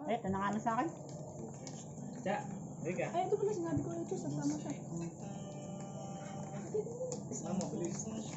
Ay, ito na sa akin. Cha, hindi ka. Ay, ito pala sinabi ko ito. Sasama siya. Sama, bilis.